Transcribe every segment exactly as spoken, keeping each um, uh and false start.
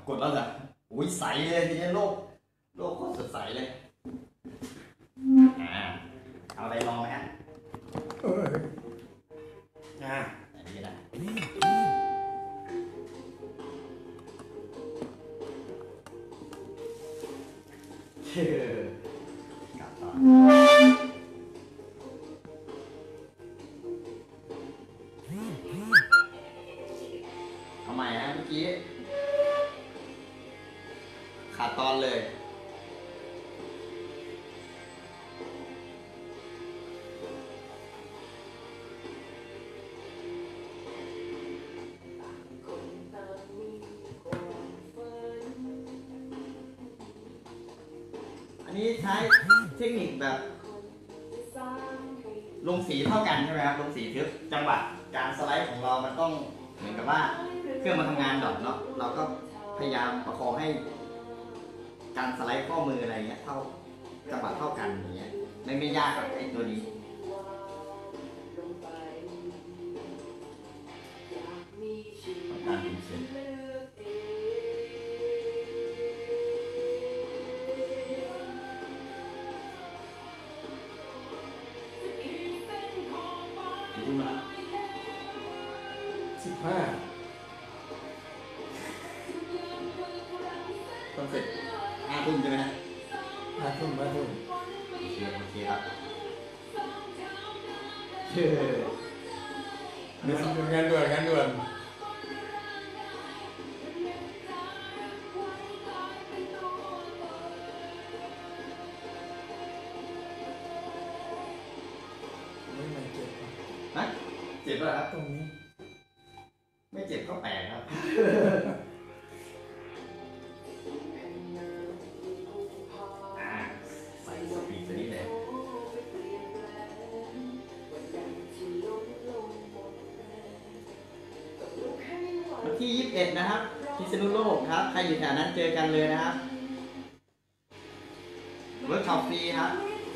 กดแล้วเหรออุ้ยใสเลยทีนี้โลกโลกโคตรสดใสเลยอ่าเอาอะไรลองไหมฮะเอออ่าอันนี้นะกลับต่อทำไมฮะเมื่อกี้ขาดตอนเลยอันนี้ใช้เทคนิคแบบลงสีเท่ากันใช่ไหมครับลงสีทึบจังหวะการสไลด์ของเรามันต้องเหมือนกับว่าเครื่องมันทำงานดอทเนาะเราก็พยายามประคองให้การสไลด์ข้อมืออะไรเงี้ยเท่าจังหวะเท่ากันอย่างเงี้ยไม่ไม่ยากกับไอ้ตัวนี้การพิมพ์เส้นสิบห้าต้องเสร็จห้าทุ่มใช่ไหมฮะห้าทุ่มห้าทุ่มโอเคโอเคครับเชื่องานด่วนงานด่วนงานด่วนไม่ไม่เจ็บนะเจ็บแล้วครับตรงนี้ไม่เจ็บก็แปลกครับใส่สปีดตัวนี้เลยวันที่ยี่สิบเอ็ดนะครับพิษณุโลกครับใครอยู่แถวนั้นเจอกันเลยนะครับเวิร์กช็อปฟรีครับ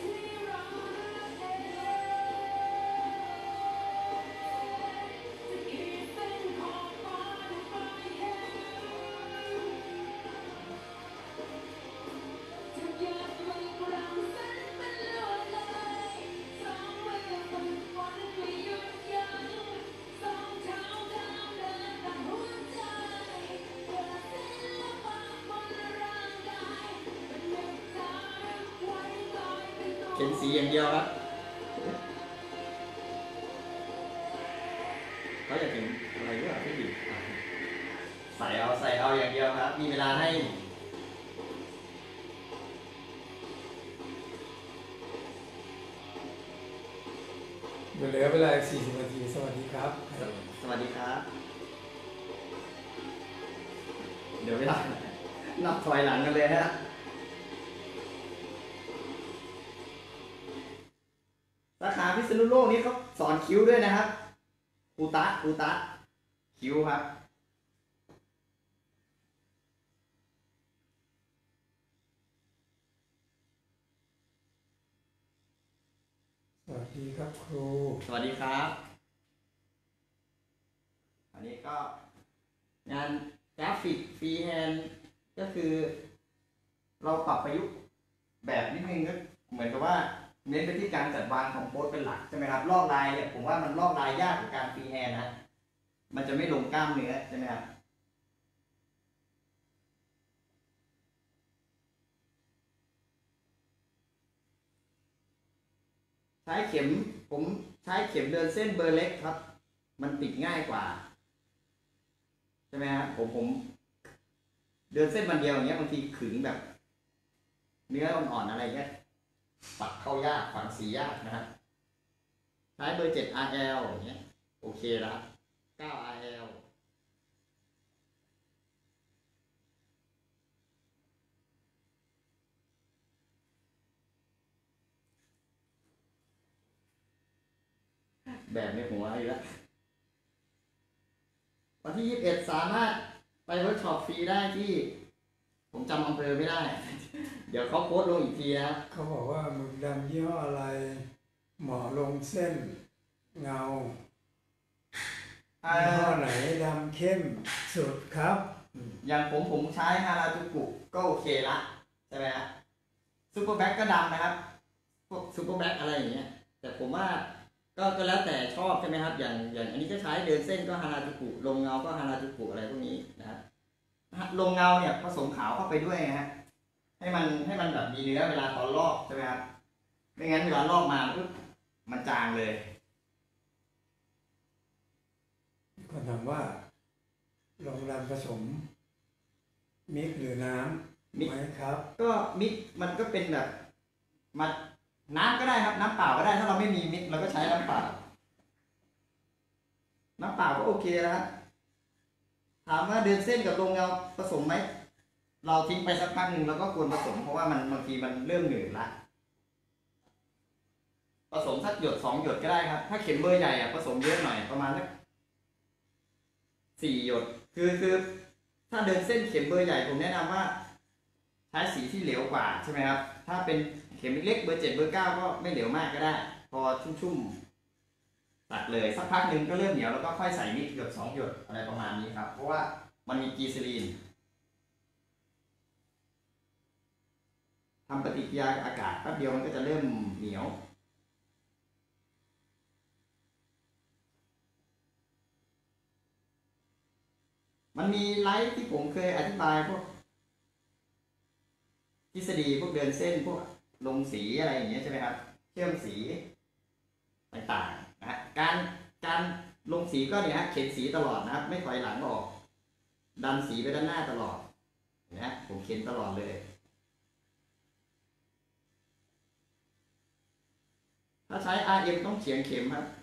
เขียนสีอย่างเดียวครับเขาจะถึงอะไรด้วยไม่ดีใส่เอาใส่เอาอย่างเดียวครับมีเวลาให้เหลือเวลาสี่สิบนาทีสวัสดีครับสวัสดีครับเดี๋ยวเวลานับถอยหลังกันเลยฮะสาขาพิษณุโลกนี้เขาสอนคิ้วด้วยนะครับครูตะครูตะคิ้วครับสวัสดีครับครูสวัสดีครับอันนี้ก็งานกราฟิกฟรีแฮนด์ก็คือเราปรับประยุกต์แบบนิดนึงก็เหมือนกับว่าเน้นไปที่การจัดวางของโพสเป็นหลักใช่ไหมครับลอกลายเนี่ยผมว่ามันลอกลายยากกว่าการฟรีแฮนด์นะมันจะไม่ลงกล้ามเนื้อใช่ไหมครับใช้เข็มผมใช้เข็มเดินเส้นเบอร์เล็กครับมันติดง่ายกว่าใช่ไหมครับผมผมเดินเส้นวันเดียวอย่างเงี้ยบางทีขึงแบบเนื้ออ่อนๆอะไรเงี้ยปักเข้ายากฝังสียากนะครับใช้เบอร์เจ็ด อาร์ แอล อย่างเงี้ยโอเคแล้วเก้า อาร์ แอล แบบนี้ผมว่าอยู่แล้ววันที่ยี่สิบเอ็ดสามารถไปเวิร์กช็อปฟรีได้ที่ผมจำอำเภอไม่ได้เดี๋ยวเขาโพสต์ลงอีกทีนะครับเขาบอกว่าหมึกดำยี่ห้ออะไรหมอลงเส้นเงายี่ห้อไหนดำเข้มสุดครับอืมอย่างผมผมใช้ฮาราจูกุก็โอเคละใช่ไหมฮะซูเปอร์แบ็กก็ดำนะครับพวกซูเปอร์แบ็กอะไรอย่างเงี้ยแต่ผมว่าก็ก็แล้วแต่ชอบใช่ไหมครับ อย่างอย่างอันนี้ก็ใช้เดินเส้นก็ฮาราจูกุลงเงาก็ฮาราจูกุอะไรพวกนี้นะครับลงเงาเนี่ยผสมขาวเข้าไปด้วยนะฮะให้มันให้มันแบบมีเนื้อเวลาตอนลอกใช่ไหมครับไม่งั้นเวลาลอกมาปุ๊บมันจางเลยก็ถามว่าลงรันผสมมิกหรือน้ำมิกไหมครับก็มิกมันก็เป็นแบบมันน้ำก็ได้ครับน้ำเปล่าก็ได้ถ้าเราไม่มีมิกเราก็ใช้น้ำเปล่าน้ำเปล่าก็โอเคแล้วครับถามว่าเดินเส้นกับลงเงาผสมไหมเราทิ้งไปสักพักหนึ่งเราก็ควรผสมเพราะว่ามันบางทีมันเริ่มหนืดละผสมสักหยดสองหยดก็ได้ครับ ถ้าเข็มเบอร์ใหญ่อะผสมเยอะหน่อยประมาณสักสี่หยดคือคือถ้าเดินเส้นเข็มเบอร์ใหญ่ผมแนะนำว่าใช้สีที่เหลวกว่าใช่ไหมครับถ้าเป็นเข็มเล็กเบอร์เจ็ดเบอร์เก้าก็ไม่เหลวมากก็ได้ พอชุ่มๆตัดเลยสักพักหนึ่งก็เริ่มเหนียวแล้วก็ค่อยใส่นิดหยดสองหยดอะไรประมาณนี้ครับเพราะว่ามันมีกีซาลีนทำปฏิกิริยากับอากาศแป๊บเดียวมันก็จะเริ่มเหนียวมันมีไลฟ์ที่ผมเคยอธิบายพวกทฤษฎีพวกเดินเส้นพวกลงสีอะไรอย่างเงี้ยใช่ไหมครับเชื่อมสีต่างๆนะฮะการการลงสีก็เนี่ยฮะเข็นสีตลอดนะครับไม่ถอยหลังออกดันสีไปด้านหน้าตลอดนะผมเข็นตลอดเลยถ้าใช้ อาร์ เอ็ม ต้องเฉียงเข็มครับ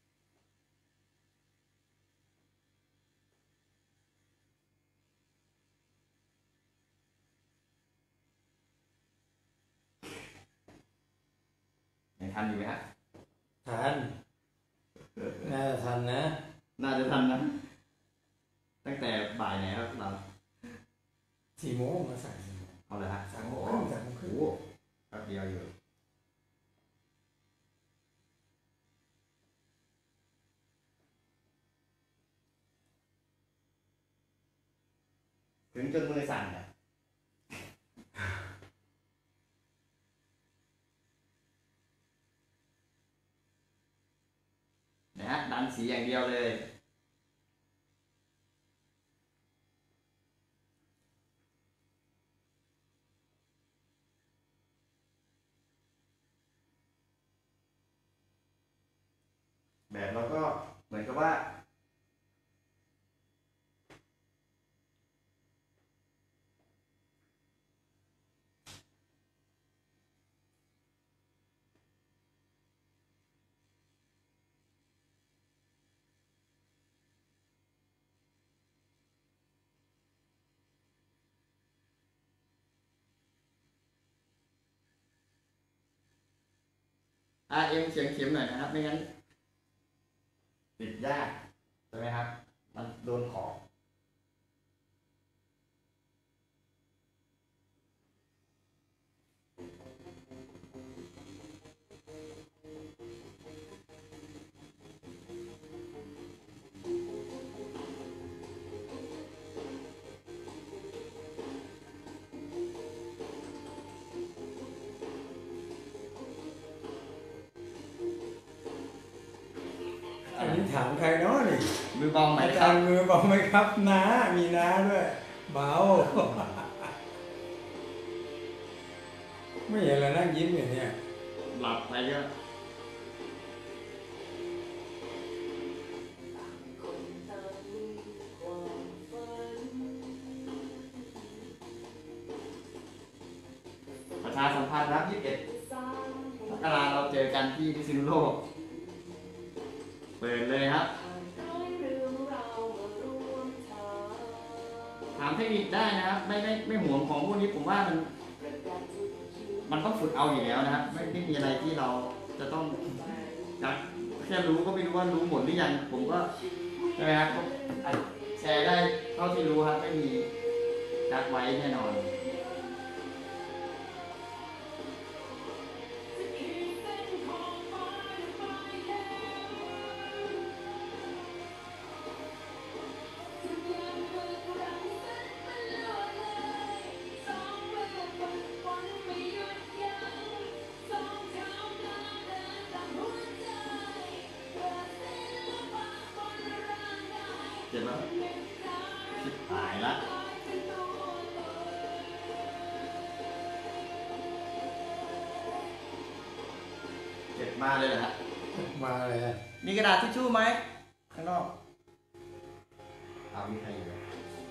ยังทันอยู่ไหมฮะทันน่าจะทันนะน่าจะทันนะตั้งแต่บ่ายไหนครับเราสี่โมงมาใส่สี่โมงเอาเลยฮะสามโมโอ้งครึ่งสามโมงครึ่งโหแป๊บเดียวอยู่ถึงจนมือสั่นอ่ะนะฮะดันสีอย่างเดียวเลยแบบเราก็เหมือนกับว่าอาร์ เอ็ม เฉียงเข็มหน่อยนะครับไม่งั้นติดยากใช่ไหมครับมันโดนขอบอันนี้ถามใครเนาะนี่มือเบาไหมอาคจารับรย์มือบอกไหมครับน้ามีน้าด้วย เบา ไม่เห็นเรานั่งยิ้มอย่างเนี้ยหลับไปก็ประชาสัมพันธ์ครับยี่สิบเอ็ดมกราเราเจอกันที่พิษณุโลกเปิดเลยครับถามเทคนิคได้นะครับไม่ไม่ไม่ห่วงของพวกนี้ผมว่ามันมันต้องฝึกเอาอยู่แล้วนะครับไม่ไม่มีอะไรที่เราจะต้องนะแค่รู้ก็ไม่รู้ว่ารู้หมดหรือยังผมก็ใช่ไหมครับก็แชร์ได้เท่าที่รู้ครับไม่มีกักไว้แน่นอนเจ็บแล้วชิบหายละเจ็บมากเลยนะฮะมาเลยอะมีกระดาษทิชชู่ไหมข้างนอกเอามีใครอยู่ไหม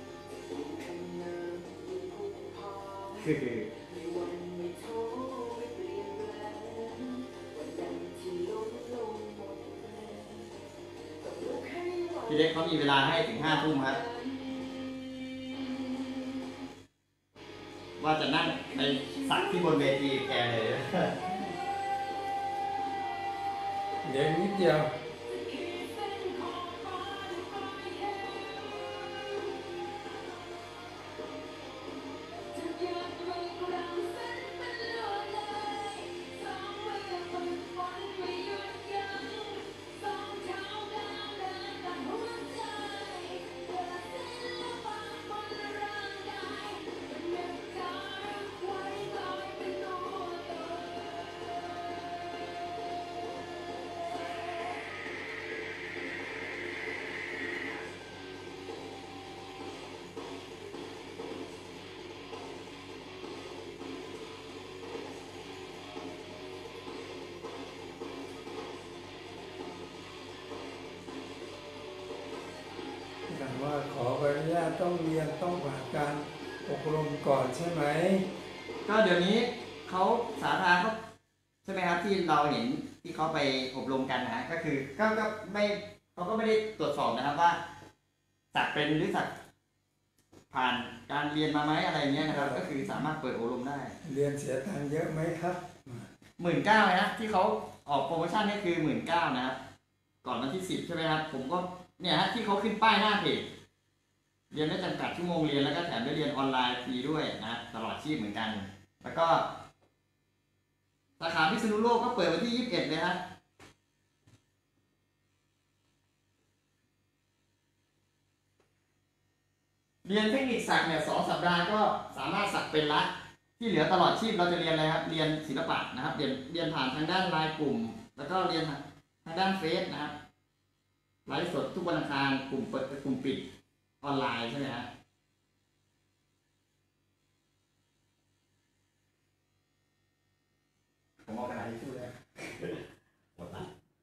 คือพี่เล็กเขามีเวลาให้ถึงห้าทุ่มครับ ว่าจะนั่งไปสักที่บนเวทีแกเลยเดี๋ยวนิดเดียว แต่ว่าขอใบอนุญาตต้องเรียนต้องผ่านการอบรมก่อนใช่ไหมก็เดี๋ยวนี้เขาสาธารณเขาใช่ไหมครับที่เราเห็นที่เขาไปอบรมกันนะฮะก็คือก็ก็ไม่เขาก็ไม่ได้ตรวจสอบนะครับว่าสักเป็นหรือสักผ่านการเรียนมาไหมอะไรเงี้ยนะครับ ก็คือสามารถเปิดอบรมได้เรียนเสียตังค์เยอะไหมครับหมื่นเก้านะที่เขาออกโปรโมชั่นนี่คือหมื่นเก้านะครับก่อนวันที่สิบใช่ไหมครับผมก็เนี่ยฮะที่เขาขึ้นป้ายหน้าเพจเรียนได้จำกัดชั่วโมงเรียนแล้วก็แถมได้เรียนออนไลน์ฟรีด้วยนะตลอดชีพเหมือนกัน แล้วก็สาขาพิษณุโลกก็เปิดวันที่ยี่สิบเอ็ดเลยฮะเรียนเทคนิคสักเนี่ยสองสัปดาห์ก็สามารถสักเป็นละที่เหลือตลอดชีพเราจะเรียนอะไรครับเรียนศิลปะนะครับเรียนเรียนผ่านทางด้านไลน์กลุ่ม แล้วก็เรียนทางด้านเฟซนะครับไลฟ์สดทุกวันอังคารกลุ่มเปิดกลุ่มปิดออนไลน์ใช่ไหมฮะผมเอากระดาษทิชชู่เลยหมดละ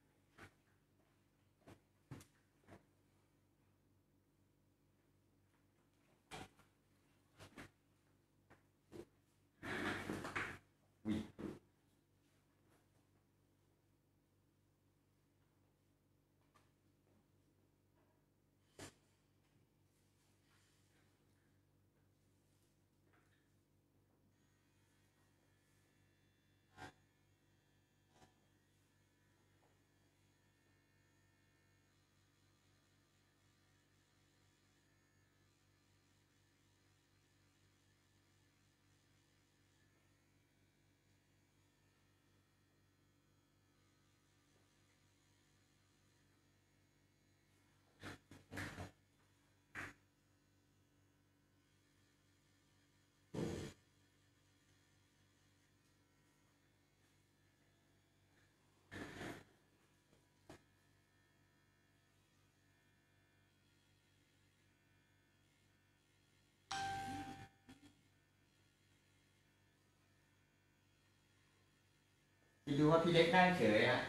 คิดดูว่าพี่เล็กนั่งเฉยฮะ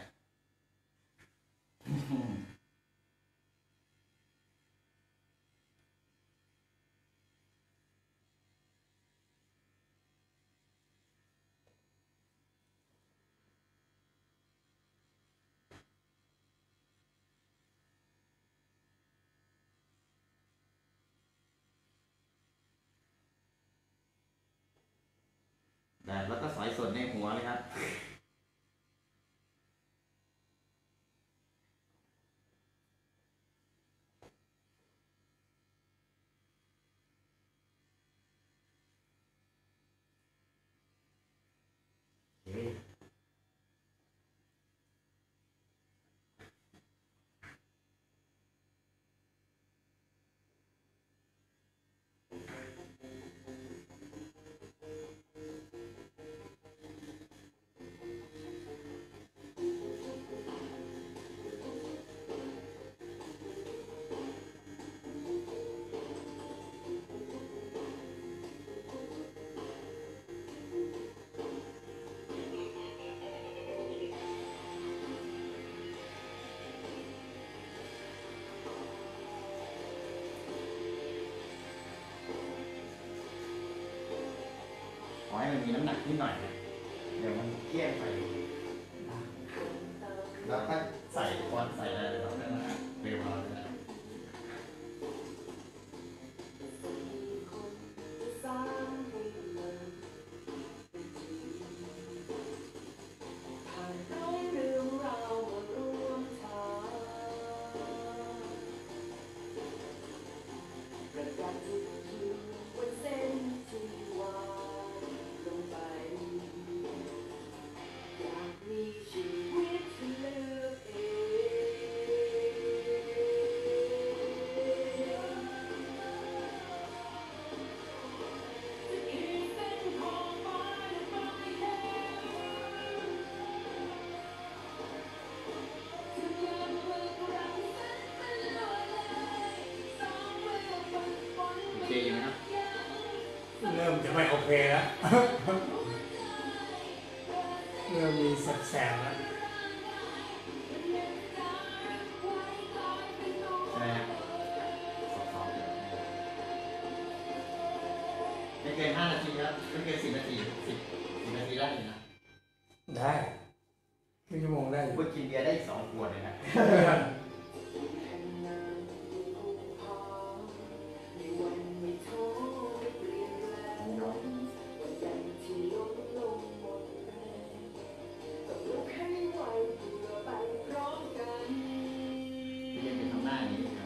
แบบแล้วก็สอยสดในหัวเลยครับให้มันมีน้ำหนักนิดหน่อยนะเดี๋ยวมันเกลี้ยงไปแล้วก็ใส่คอนใส่อะไรแบบนั้นนะเร็วเอาเลยนะโอเคอยู่ไหมครับเริ่มจะไม่โอเคแล้ว เริ่มมีแสบๆแล้วใช่ไหมครับสองๆไม่เกินห้านาทีครับไม่เกินสิบนาทีสิบสิบนาทีได้เลยนะได้ครึ่งชั่วโมงได้อยู่พูดกินเบียร์ได้อีกสองขวดเลยนะ เรียนเป็นทำหน้าอย่างนี้ครับ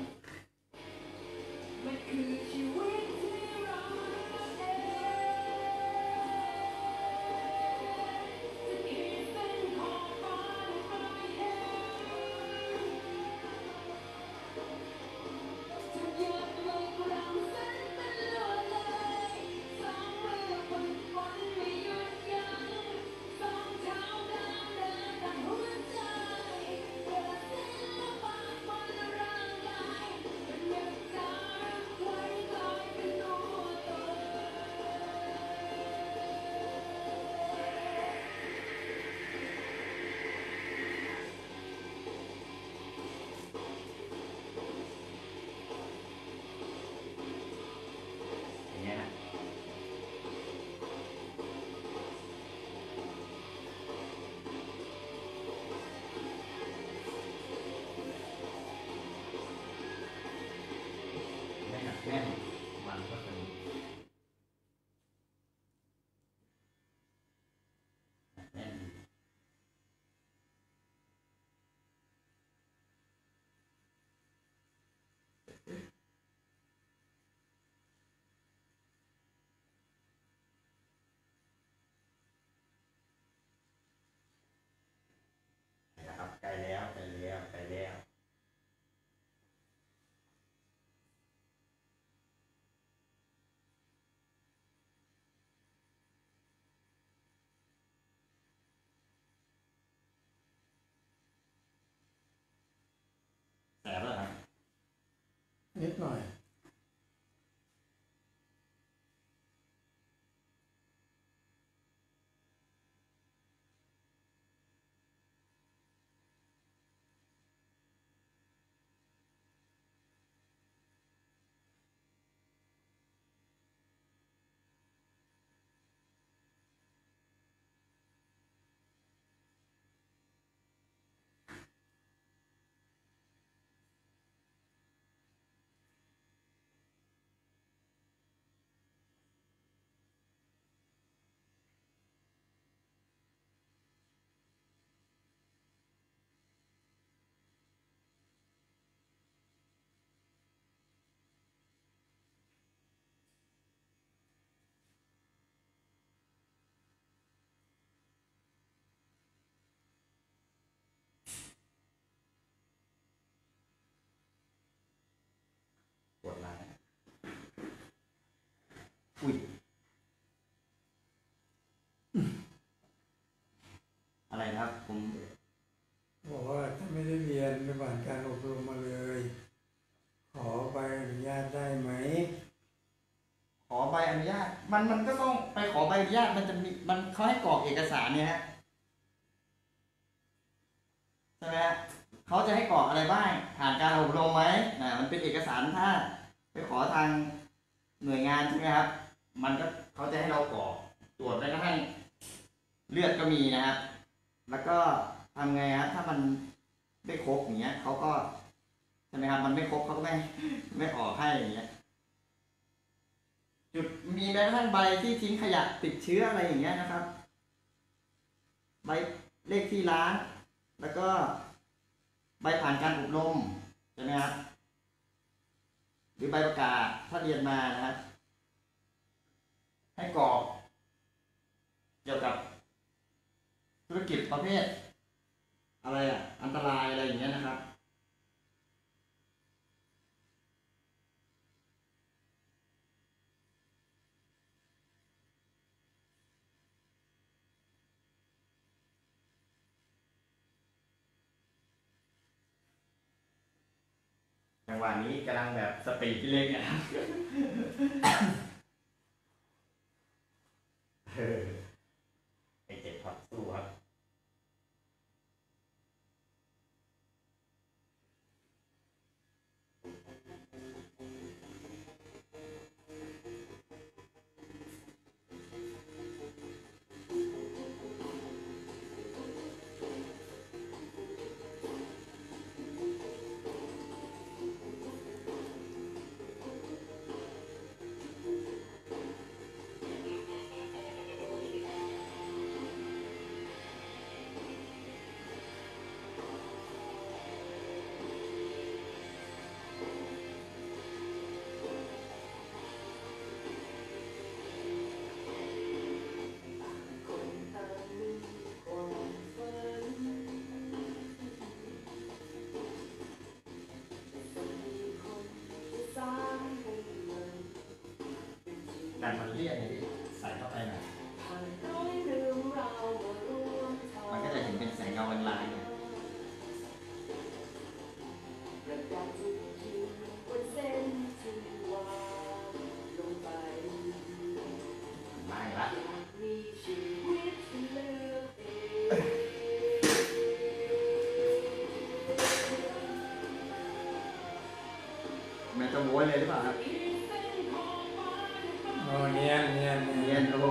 อย่างเงี้ยนะไม่หนักแน่นมันก็เป็นหนักแน่นดีนะครับใกล้แล้วใกล้แล้วใกล้แล้วแสบแล้วครับนิดหน่อยปวดหลังอุ้ย อะไรนะครับ ผมบอกว่าถ้าไม่ได้เรียนไม่ผ่านการอบรมมาเลย ขอใบอนุญาตได้ไหมขอใบอนุญาต มันมันก็ต้องไปขอใบอนุญาต มันจะมี มันเขาให้กรอกเอกสารเนี่ยฮะ ใช่ไหมฮะเขาจะให้กรอกอะไรบ้าง ผ่านการอบรมไหมนะมันเป็นเอกสารถ้าไปขอทางหน่วยงานใช่ไหมครับ มันก็เขาจะให้เรากรอกตรวจแม้กระทั่งเลือดก็มีนะครับ แล้วก็ทำไงครับถ้ามันไม่ครบอย่างเงี้ยเขาก็ใช่ไหมครับมันไม่ครบเขาก็ไม่ไม่ออกให้อย่างเงี้ยจุดมีแม้กระทั่งใบที่ทิ้งขยะติดเชื้ออะไรอย่างเงี้ยนะครับใบเลขที่ร้านแล้วก็ใบผ่านการอบรมใช่ไหมครับหรือใบประกาศถ้าเรียนมานะครับให้กรอกเกี่ยวกับธุรกิจประเภทอะไรอ่ะอันตรายอะไรอย่างเงี้ยนะครับจังหวะนี้กำลังแบบสปีดที่เล็กนะครับเออไอเจ็ดพอดสู้ครับดันมันเลี่ยนเลยใส่เข้าไปหน่อยมันก็จะเห็นเป็นแสงเงาลางๆเนี่ยมาอีกละมันจะโว้ยเลยหรือเปล่าครับโอ้เนียนเนียนเรียนโอ้โห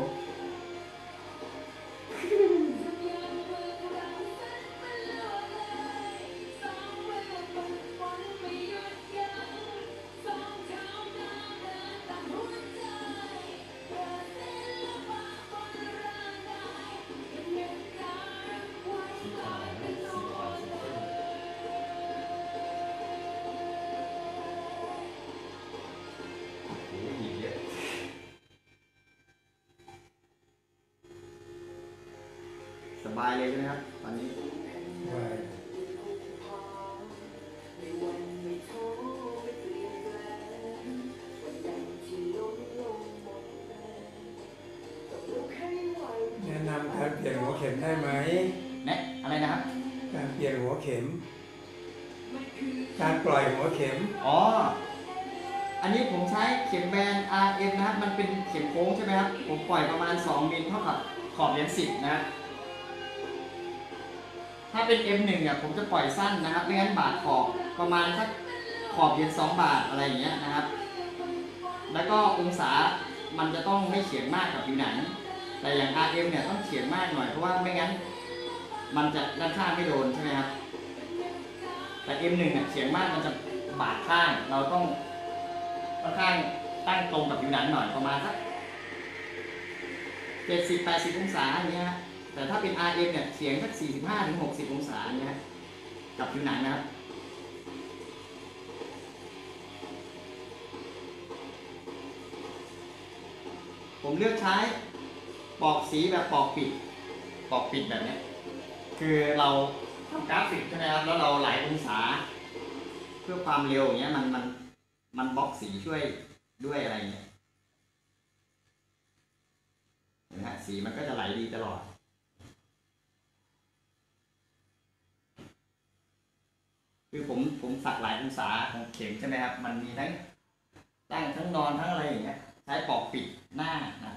สบายเลยใช่ไหมครับตอนนี้ไว้ แนะนำการเปลี่ยนหัวเข็มได้ไหมแนะอะไรนะครับการเปลี่ยนหัวเข็ม การปล่อยหัวเข็มอ๋อ อันนี้ผมใช้เข็มแบน อาร์ เอ็ม นะครับ มันเป็นเข็มโค้งใช่ไหมครับ ผมปล่อยประมาณสองมิลเท่ากับขอบเหรียญสิบนะครับ ถ้าเป็น เอ็ม หนึ่ง เนี่ยผมจะปล่อยสั้นนะครับ ไม่งั้นบาทขอบประมาณสักขอบเหรียญสองบาทอะไรอย่างเงี้ยนะครับ แล้วก็องศามันจะต้องไม่เฉียงมากกับผิวหนัง แต่อย่าง อาร์ เอ็ม เนี่ยต้องเฉียงมากหน่อยเพราะว่าไม่งั้นมันจะด้านข้างไม่โดนใช่ไหมครับ แต่ เอ็ม หนึ่ง เนี่ยเฉียงมากมันจะบาดข้าง เราต้องค่อนข้างตั้งตรงกับผิวหนังหน่อยประมาณสักเจ็ดสิบแปดสิบองศาอย่างเงี้ย แต่ถ้าเป็น อาร์ เอ็ม เนี่ยเฉียงสักสี่สิบห้าถึงหกสิบองศาอย่างเงี้ยกับผิวหนังนะครับ ผมเลือกใช้ปอกสีแบบปอกปิดปอกปิดแบบเนี้ยคือเราทำกราฟิกใช่ไหมครับแล้วเราหลายองศา เพื่อความเร็วอย่างเงี้ยมันมันมันบล็อกสีช่วยด้วยอะไรเงี้ยนะฮะสีมันก็จะไหลดีตลอด คือผมผมสักหลายองศาของเข็มใช่ไหมครับมันมีทั้งตั้งทั้งนอนทั้งอะไรอย่างเงี้ยใช้ปอกปิดหน้านะ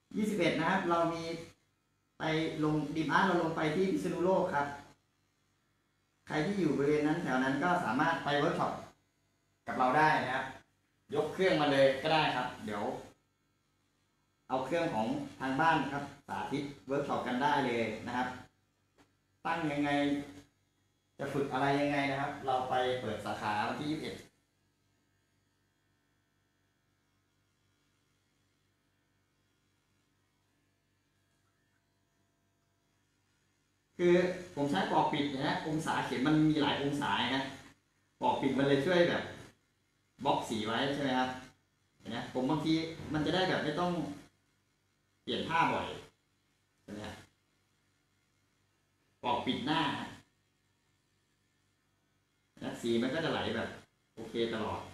ยี่สิบเอ็ดนะครับ เรามีไปลงดิมอาร์ตเราลงไปที่พิษณุโลกครับ ใครที่อยู่บริเวณนั้นแถวนั้นก็สามารถไปเวิร์กช็อปกับเราได้นะครับ ยกเครื่องมาเลยก็ได้ครับ เดี๋ยว เอาเครื่องของทางบ้านครับ สาธิตเวิร์กช็อปกันได้เลยนะครับ ตั้งยังไง จะฝึกอะไรยังไงนะครับ เราไปเปิดสาขาวันที่ยี่สิบเอ็ดคือผมใช้ปอกปิดนะฮะองศาเข็มมันมีหลายองศานะปอกปิดมันเลยช่วยแบบบล็อกสีไว้ใช่ไหมครับเห็นไหมผมบางทีมันจะได้แบบไม่ต้องเปลี่ยนผ้าบ่อยใช่ไหมครับปอกปิดหน้านะสีมันก็จะไหลแบบโอเคตลอด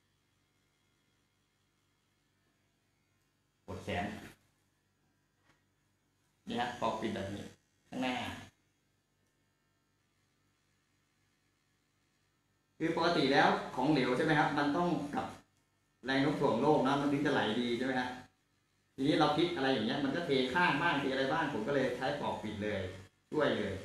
กดแขนนี่ฮะปอกปิดแบบนี้ข้างหน้าคือปกติแล้วของเหลวใช่ไหมครับมันต้องกับแรงโน้มถ่วงโลกนะมันถึงจะไหลดีใช่ไหมครับทีนี้เราพลิกอะไรอย่างเงี้ยมันก็เทข้างบ้างเทอะไรบ้างผมก็เลยใช้ปอกปิดเลยช่วยเลย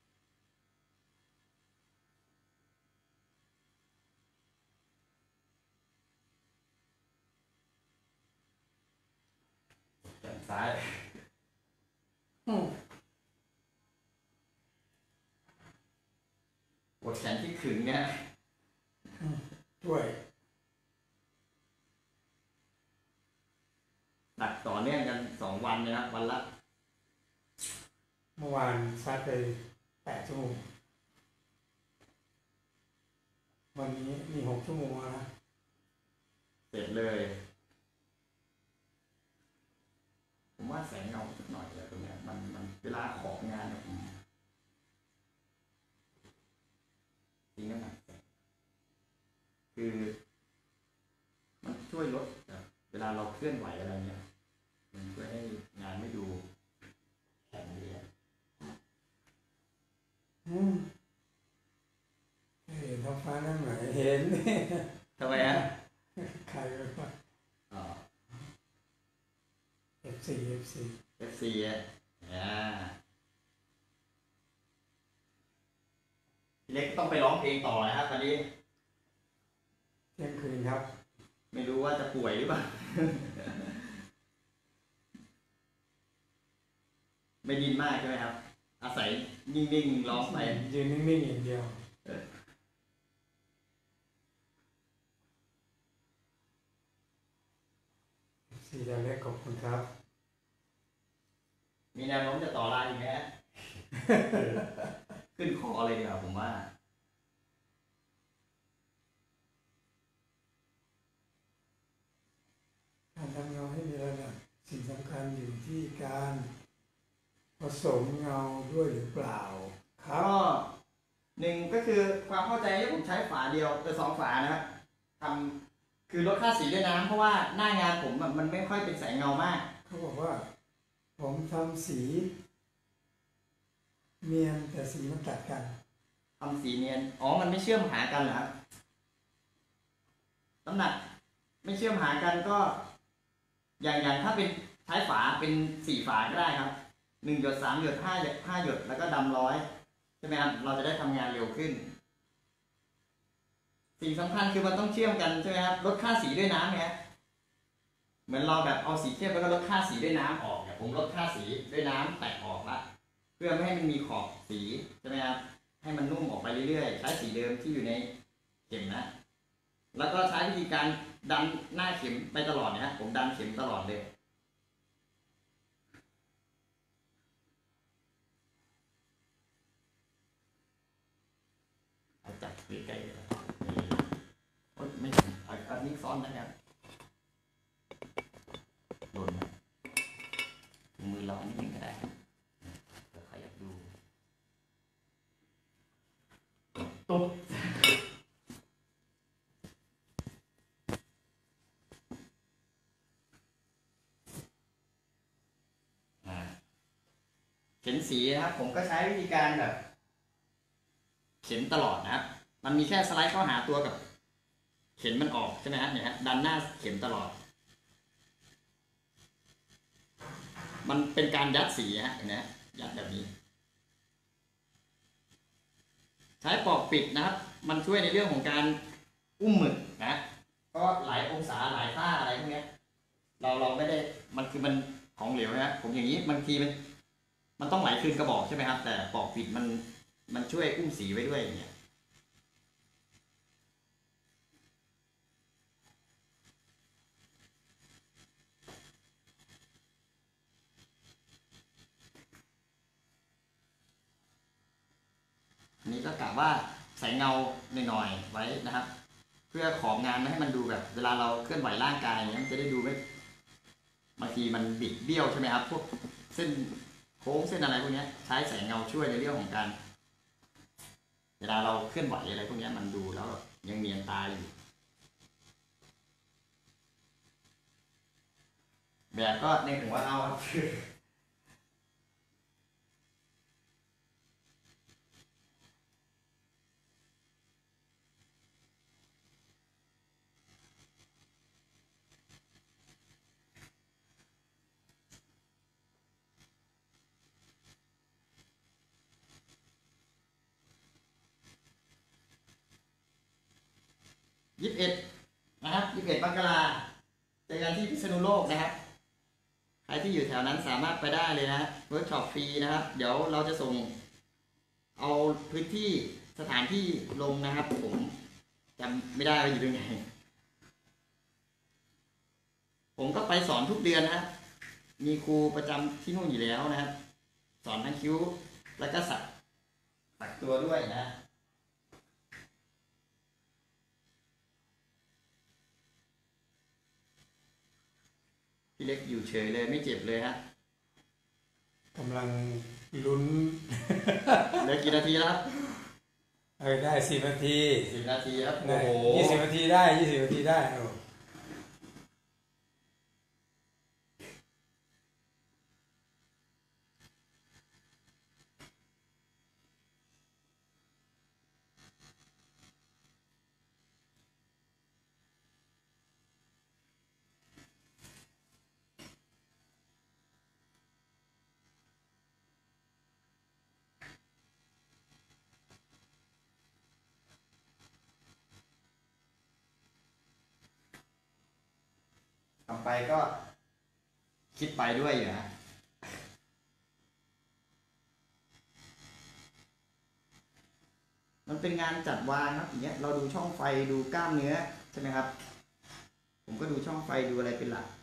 แขนซ้ายกดแขนที่ขึงเนี่ยช่วยดักต่อเนื่องกันสองวันนะครับวันละเมื่อวานซัดไปแปดชั่วโมงวันนี้มีหกชั่วโมงแล้วนะเสร็จเลย ผมว่าแสงเงาสักหน่อยเลยตรงเนี้ยมันมันเวลาขอบงานเนี่ยผมจริงนะมันคือ มันช่วยลดแบบเวลาเราเคลื่อนไหวอะไรเนี่ยมันช่วยให้งานไม่ดูแข็งเลยอะอืมเห็นท้องฟ้านั่งไหนเห็นทำไมฮะใครไปว่าอ๋อเอฟซีเอฟซีเอฟซีอ่ะอ่าพี่เล็กต้องไปร้องเพลงต่อนะครับตอนนี้เที่ยงคืนครับไม่รู้ว่าจะป่วยหรือเปล่า ไม่ดิ้นมากใช่ไหมครับ อาศัยนิ่งๆร้องไปยืนนิ่งๆอย่างเดียวสีดาเล็กขอบคุณครับมีแนวโน้มจะต่อรายอีกไหมฮะ ขึ้นคอเลยดีกว่าผมว่าการทำเงาให้มีระดับสิ่งสำคัญอยู่ที่การผสมเงาด้วยหรือเปล่าครัก็บหนึ่งก็คือความเข้าใจที่ผมใช้ฝาเดียวเออสองฝานะครับทำคือลดค่าสีด้วยน้ำเพราะว่าหน้างานผมอะมันไม่ค่อยเป็นแสงเงามากเขาบอกว่า ผมทำสีเนียนแต่สีมันตัดกันทำสีเนียน อ๋อ มันไม่เชื่อมหากันเหรอครับน้ำหนักไม่เชื่อมหากันก็ อย่างอย่างถ้าเป็นใช้ฝาเป็นสี่ฝาก็ได้ครับหนึ่งหยดสามหยดห้าหยดห้าหยดแล้วก็ดำร้อยใช่ไหมครับ เราจะได้ทำงานเร็วขึ้น สิ่งสำคัญคือมันต้องเชื่อมกันใช่ไหมครับลดค่าสีด้วยน้ำเนี่ยเหมือนเราแบบเอาสีเข้มแล้วก็ลดค่าสีด้วยน้ำออกเนี่ยผมลดค่าสีด้วยน้ำแตะออกละเพื่อไม่ให้มันมีขอบสีใช่ไหมครับให้มันนุ่มออกไปเรื่อยๆใช้สีเดิมที่อยู่ในเข็มนะ แล้วก็ใช้วิธีการดันหน้าเข็มไปตลอดเนี่ยผมดันเข็มตลอดเลยเอาจับใกล้ๆเลยโอ๊ยไม่ถึงเอาอันนี้ซ้อนนะครับโดนไหมมือเราอันนี้ก็ได้เดี๋ยวใครอยากดูตุ๊บเข็นสีนะครับผมก็ใช้วิธีการแบบเข็นตลอดนะครับมันมีแค่สไลด์เข้าหาตัวกับเข็นมันออกใช่ไหมฮะเนี่ยฮะดันหน้าเข็นตลอดมันเป็นการยัดสีฮะเห็นไหมยัดแบบนี้ ใช้ปอกปิดนะครับ มันช่วยในเรื่องของการอุ้มหมึกนะก็หลายองศาหลายท่าอะไรพวกนี้เราเราไม่ได้มันคือมันของเหลวนะผมอย่างนี้บางทีมันมันต้องไหลคืนกระบอกใช่ไหมครับ แต่ปอกปิดมันมันช่วยอุ้มสีไว้ด้วยอย่างเงี้ยอันนี้ก็กะว่าใส่เงาหน่อยๆไว้นะครับ เพื่อขอบงานไม่ให้มันดูแบบเวลาเราเคลื่อนไหวร่างกายเนี่ยมันจะได้ดูไม่บางทีมันบิดเบี้ยวใช่ไหมครับพวกเส้นโค้งเส้นอะไรพวกนี้ใช้แสงเงาช่วยในเรื่องของการเวลาเราเคลื่อนไหวอะไรพวกนี้มันดูแล้วยังเนียนตาอยู่แบบก็ในหัวเอายี่สิบเอ็ดนะครับยี่สิบเอ็ดมกราเจอกันที่พิษณุโลกนะครับใครที่อยู่แถวนั้นสามารถไปได้เลยนะเวิร์กช็อปฟรีนะครับเดี๋ยวเราจะส่งเอาพื้นที่สถานที่ลงนะครับผมจำไม่ได้ว่าอยู่ตรงไหนผมก็ไปสอนทุกเดือนนะครับมีครูประจำที่นู่นอยู่แล้วนะครับสอนทั้งคิ้วแล้วก็สักสักตัวด้วยนะพี่เล็กอยู่เฉยเลยไม่เจ็บเลยฮะกำลังลุ้นเหลือกี่นาทีแล้วครับเออได้สิบนาทีสิบนาทีครับโอ้ได้โหยี่สิบนาทีได้ยี่สิบนาทีได้โอ้ทำไปก็คิดไปด้วยอยู่นะมันเป็นงานจัดวางครับอย่างเงี้ยเราดูช่องไฟดูกล้ามเนื้อใช่ไหมครับผมก็ดูช่องไฟดูอะไรเป็นหลัก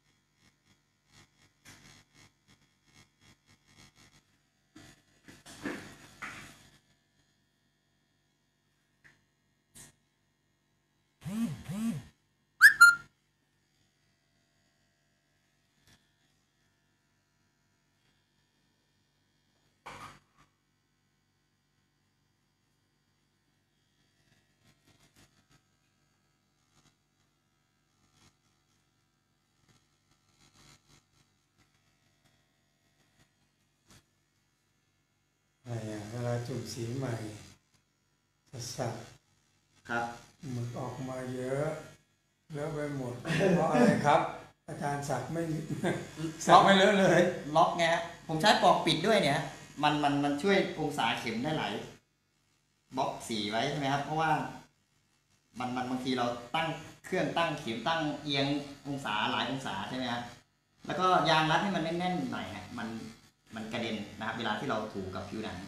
อะไรอ่ะเวลาจุ่มสีใหม่จะสักครับหมึกออกมาเยอะเลอะไปหมดเพราะอะไรครับ อาจารย์สักไม่สักไม่เลอะเลยล็อกไงฮะผมใช้ปอกปิดด้วยเนี่ยมันมันมันช่วยองศาเข็มได้หลายบล็อกสีไว้ใช่ไหมครับเพราะว่ามันมันบางทีเราตั้งเครื่องตั้งเข็มตั้งเอียงองศาหลายองศาใช่ไหมครับแล้วก็ยางรัดให้มันแน่นๆหน่อยฮะมันมันกระเด็นนะครับเวลาที่เราถูกับผิวหนัง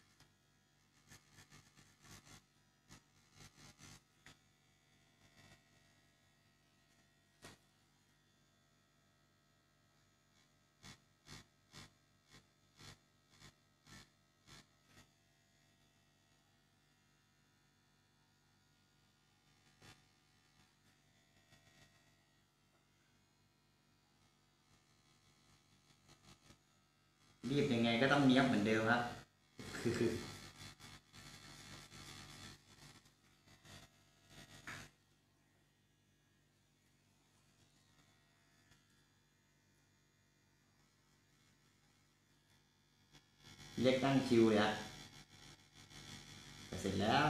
รีบยังไงก็ต้องเนี้ยบเหมือนเดิมครับคือเรียกตั้งคิวเลยฮะเสร็จแล้ว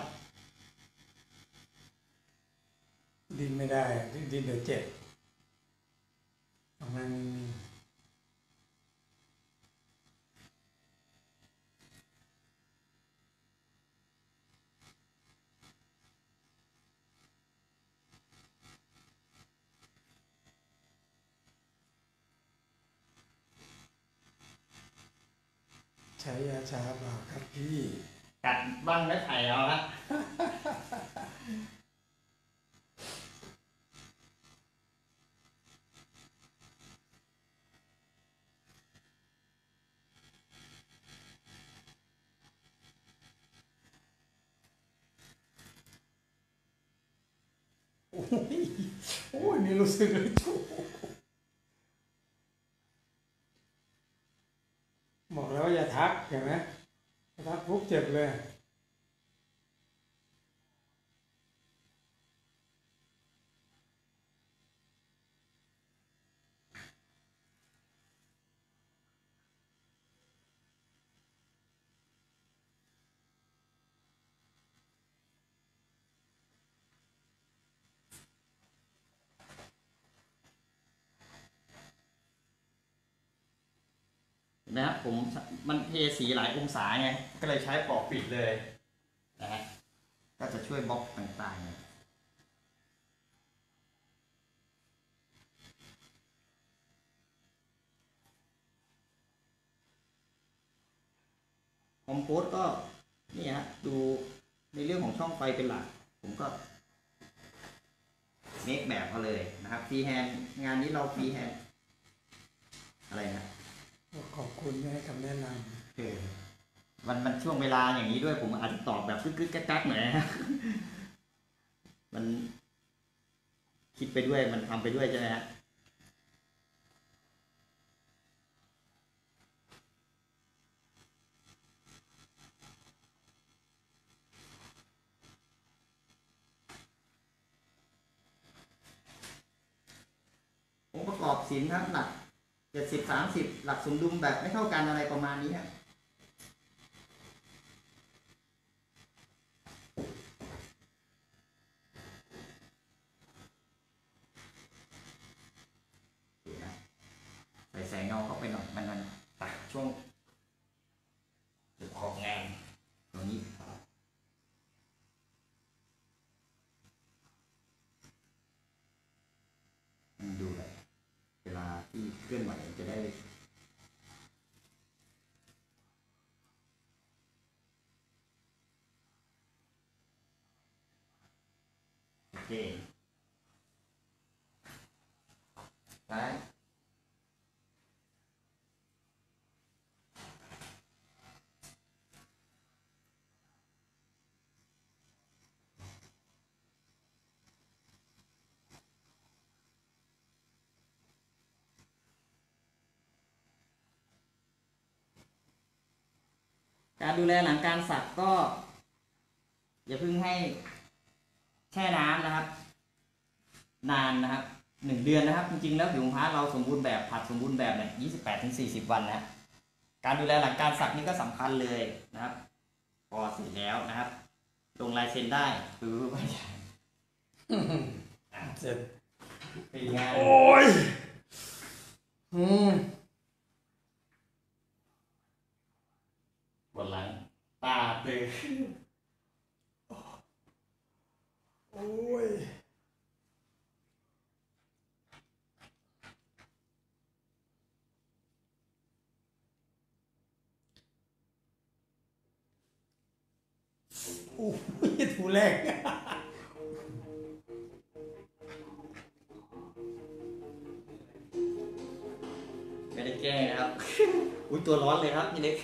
ดิ้นไม่ได้ดิ้นเดี๋ยวเจ็บมันยาชาเปล่าครับพี่กัดบ้างไม่ไผ่เอาละโอ้ยโอ้ยนี่รู้สึกเลยจูบอกแล้วว่าอย่าทักเห็นไหมถ้าทักปุ๊บเจ็บเลยเห็นไหมครับผมมันเทสีหลายองศาไงก็เลยใช้ปอกปิดเลยนะฮะก็จะช่วยบล็อกต่างๆคอมโพสก็นี่ฮะดูในเรื่องของช่องไฟเป็นหลักผมก็เมคแบบเขาเลยนะครับฟรีแฮนด์งานนี้เราฟรีแฮนด์อะไรนะขอบคุณที่ให้คำแนะนเออมันมันช่วงเวลาอย่างนี้ด้วยผมอาจจะตอบแบบกึกๆกักๆหน่อยนะมันคิดไปด้วยมันทำไปด้วยใช่ไหมฮะองค์ประกอบศิลป์ครับหลักเจ็ดสิบสามสิบหลักสมดุลแบบไม่เท่ากันอะไรประมาณนี้ฮะใส่แสงเงาเข้าไปหน่อยมันมันตัดช่วงจุดขอบงานตรงนี้มันดูแบบเวลาที่เคลื่อนไหวจะได้โอเคไปการดูแลหลังการสักก็อย่าเพิ่งให้แช่น้ำนะครับนานนะครับหนึ่งเดือนนะครับจริงๆแล้วผิวพรรณเราสมบูรณ์แบบผัดสมบูรณ์แบบเนี่ยยี่สิบแปดถึงสี่สิบวันนะการดูแลหลังการสักนี่ก็สำคัญเลยนะครับพอเสร็จแล้วนะครับลงลายเซ็นได้คือไม่ใช่ำเสร็จเป็นงานโอ้ยอืมบนหลังตาตึงโอ้ยโอ้ยถูแรกไม่ได้แก้นะครับ อุ้ยตัวร้อนเลยครับพี่เล็ก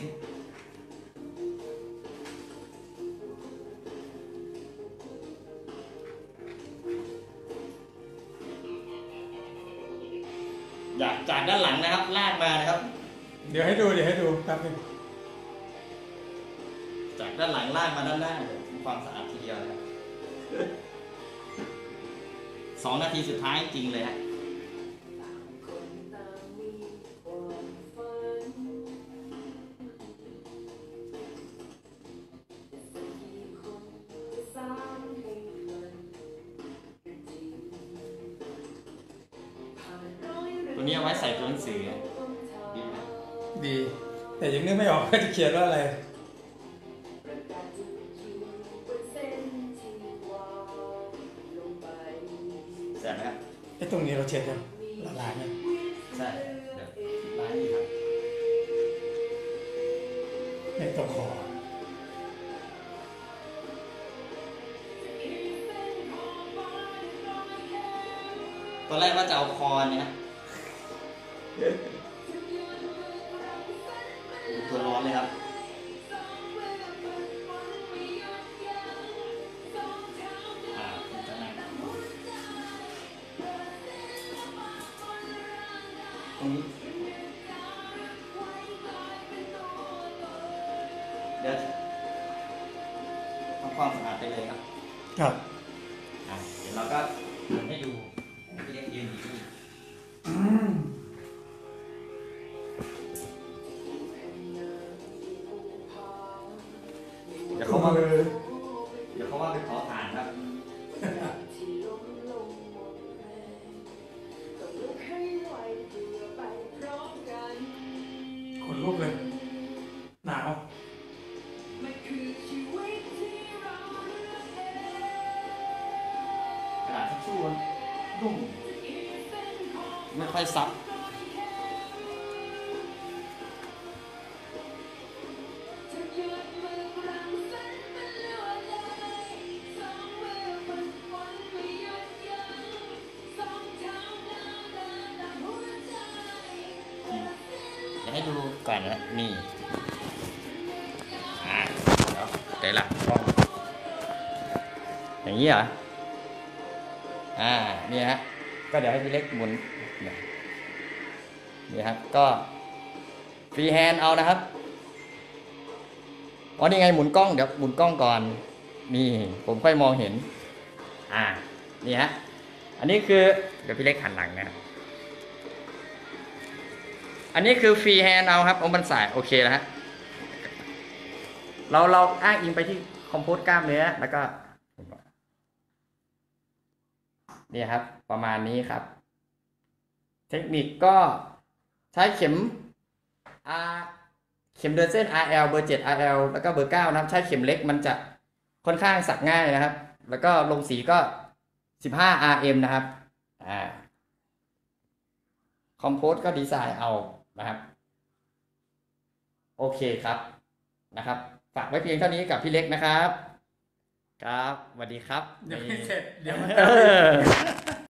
จากจากด้านหลังนะครับลากมานะครับเดี๋ยวให้ดูเดี๋ยวให้ดูครับนึงจากด้านหลังลากมาด้านหน้าทำความสะอาดทีเดียวนะครับสองนาทีสุดท้ายจริงเลยฮะตัวนี้เอาไว้ใส่ตัวหนังสือดีไหมดี แต่ยังนึกไม่ออกว่าจะเขียนว่าอะไรเสร็จไหมครับไอ้ตรงนี้เราเช็ดยังละลายเนี่ยใช่เดี๋ยวร้านนี้ครับตัวคอตอนแรกว่าจะเอาคอเนี่ยตัวร้อนเลยครับอ่าจะนั่งตรงนี้เดี๋ยวทำความสะอาดไปเลยครับครับอ่ะเดี๋ยวเราก็ทำให้ดูพี่เล็กยืนอยู่ที่อืมเดี๋ยวเขาว่าเดี๋ยวเขาว่าไปขอทานครับขนลุกเลยหนาวกระดาษทิชชู่นุ่มไม่ค่อยซับเดี๋ยวให้ดูก่อนนะนี่อ่าเดี๋ยวเดี๋ยวละกล้องอย่างนี้เหรออ่านี่ฮะก็เดี๋ยวให้พี่เล็กหมุนนี่ครับก็ฟรีแฮนด์เอานะครับอ๋อนี่ไงหมุนกล้องเดี๋ยวหมุนกล้องก่อนนี่ผมค่อยมองเห็นอ่านี่ฮะอันนี้คือเดี๋ยวพี่เล็กหันหลังนะครับอันนี้คือฟรีแฮนด์เอาครับเอามันสายโอเคแล้วฮะเราเราอ้างอิงไปที่คอมโพสกล้ามเนื้อแล้วก็นี่ครับประมาณนี้ครับเทคนิคก็ใช้เข็ม R เข็มเดินเส้น อาร์ แอล เบอร์เจ็ด อาร์ แอล แล้วก็เบอร์เก้านะครับใช้เข็มเล็กมันจะค่อนข้างสักง่ายนะครับแล้วก็ลงสีก็สิบห้า อาร์ เอ็ม นะครับอ่าคอมโพสก็ดีไซน์เอานะครับโอเคครับนะครับฝากไว้เพียงเท่านี้กับพี่เล็กนะครับครับสวัสดีครับเดี๋ยวไม่เสร็จเดี๋ยวมันเออ